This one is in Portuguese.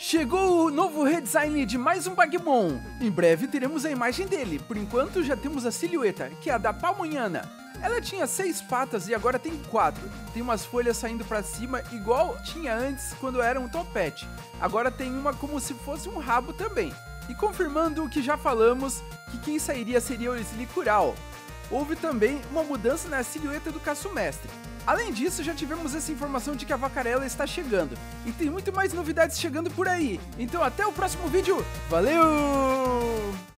Chegou o novo redesign de mais um Bagmon. Em breve teremos a imagem dele. Por enquanto já temos a silhueta, que é a da Pamonhana. Ela tinha 6 patas e agora tem 4. Tem umas folhas saindo pra cima, igual tinha antes quando era um topete. Agora tem uma como se fosse um rabo também. E confirmando o que já falamos, que quem sairia seria o Slicural. Houve também uma mudança na silhueta do Caço-Mestre. Além disso, já tivemos essa informação de que a Vacarella está chegando. E tem muito mais novidades chegando por aí. Então até o próximo vídeo. Valeu!